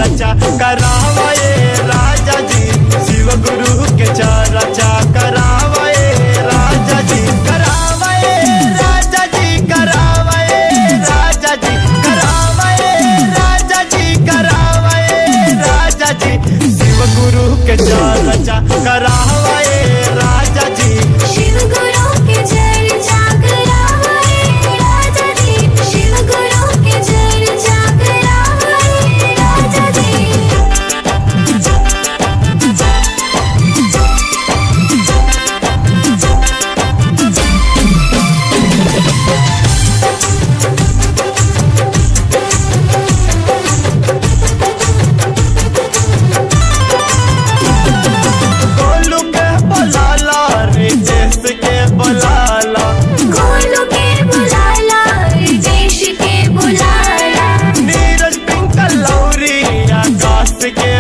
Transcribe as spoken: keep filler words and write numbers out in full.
चर्चा करावे राजा जी, शिव गुरु के चर्चा करावे राजा जी, करावे राजा जी, करावे राजा जी, करावे राजा जी, करावे राजा जी, शिव गुरु के चर्चा करावे राजा जी, शिव गुरु के चर्चा करावे राजा जी, शिव गुरु के चर्चा करावे राजा जी। गोलू के बुलाला, रितेश के बुलाला, गोलू के बुलाला, रितेश के बुलाला, नीरज पिंकल लौरी, आकाश के